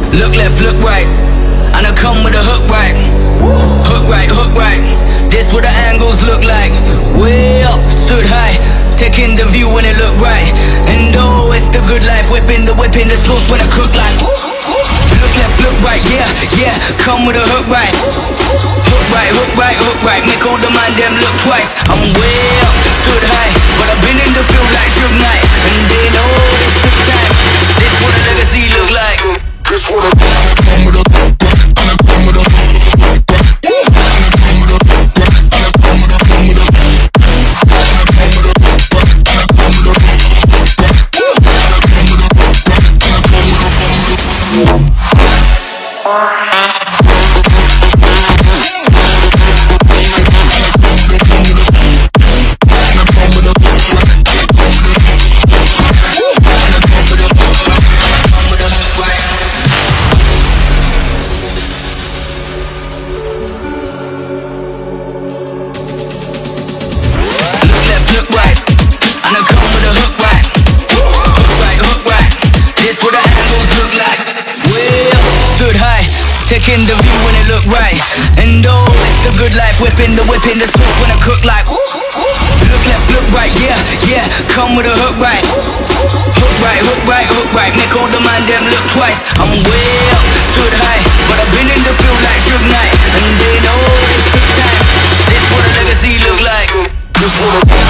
Look left, look right, and I come with a hook right. Hook right, hook right. This what the angles look like. Way up, stood high, taking the view when it look right. And oh, it's the good life, whipping the sauce when I cook like. Look left, look right, yeah, yeah, come with a hook right. Hook right, hook right, hook right, make all the man them look twice. I'm way up, stood high, but I've been in the field like Suge Knight. And they know this took time. This what a legacy look like. This what a come with a hook right, and I come with a hook right. Taking the view when it look right. And oh, it's the good life, whipping the sauce when I cook like. Look left, look right, yeah, yeah, come with a hook right. Hook right, hook right, hook right, make all the man them look twice. I'm way up, stood high, but I've been in the field like Suge Knight. And they know this took time. This what a legacy look like. This what a